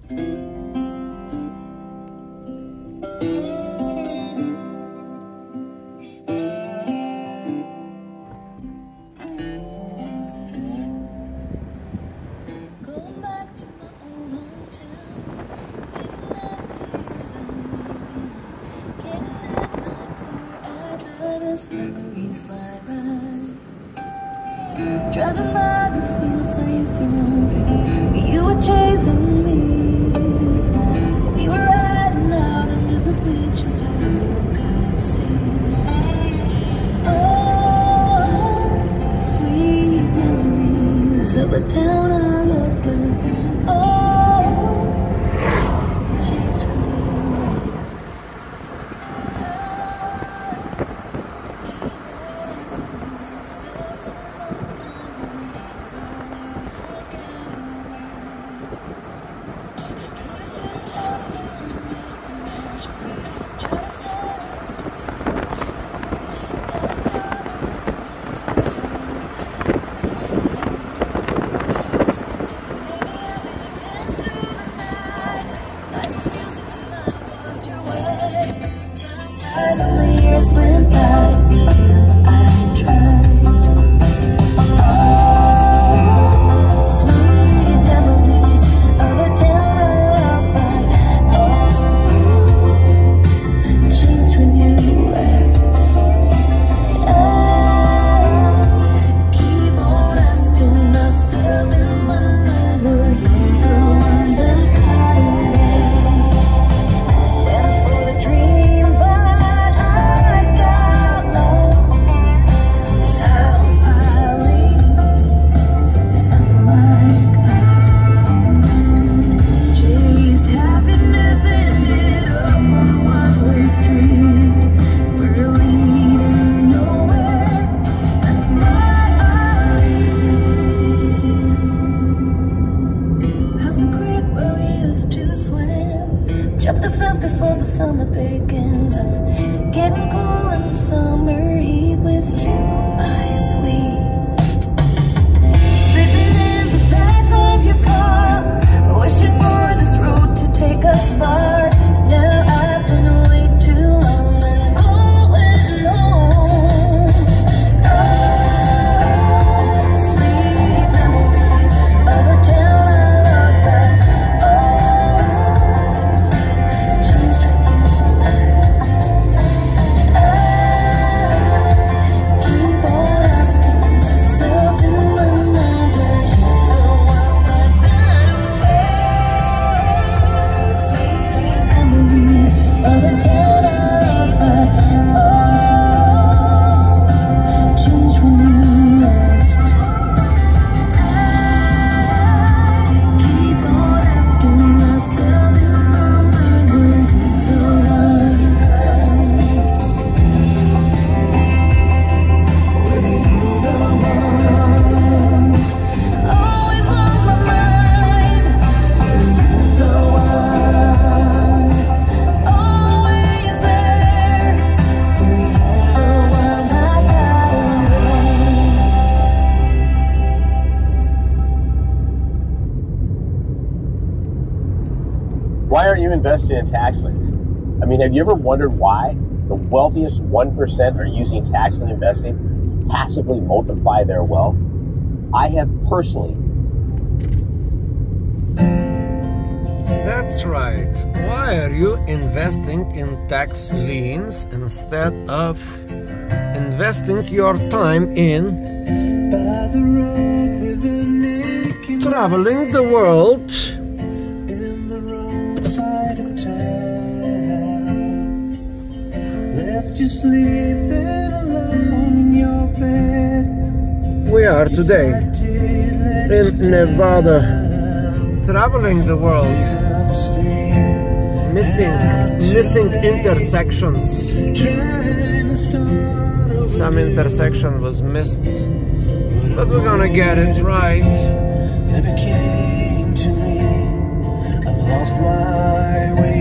Memories fly by. Driving by the fields I used to run through, you were chasing me. We were riding out under the bleachers where the moon could see. Oh, sweet memories of a town I loved, but oh, changed when you left. As the years went by, still I tried. Oh, sweet memories of a town I loved, but oh, changed when you left. I keep on asking myself in my mind, were you the one that got away? Went for the dream, but jump the fence before the summer begins, and getting cool in the summer heat with you, my sweet. Sitting in the back of your car, wishing for this road to take us far. Now I've been away too long and going home. Oh, sweet memories of a town I love, but oh, changed when you left. I keep on asking myself in my mind, were you the one that got away? Sweet memories of the town I love, but oh, changed when you left. I keep on asking myself in my mind, were you the one? Were you the one? Always on my mind. Were you the one? Always there. Were you the one that got away? Why aren't you investing in tax liens? I mean, have you ever wondered why the wealthiest 1% are using tax lien investing to passively multiply their wealth? I have personally. That's right. Why are you investing in tax liens instead of investing your time in traveling the world? You sleeping alone in your bed. We are today in Nevada, traveling the world, missing intersections. Some intersection was missed, but we're gonna get it right. Never came to me. I've lost my way.